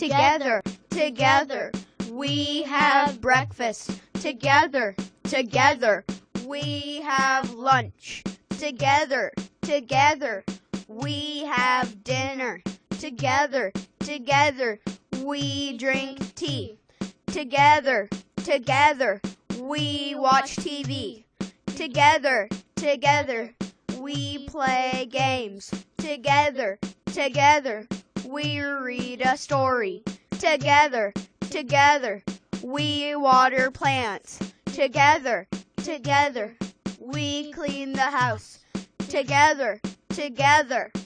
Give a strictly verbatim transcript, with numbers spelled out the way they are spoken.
Together, together, we have breakfast. Together, together, we have lunch. Together, together, we have dinner. Together, together, we drink tea. Together, together, we watch T V. Together, together, we play games. Together, together, we read a story. Together, together, we water plants. Together, together, we clean the house. Together, together,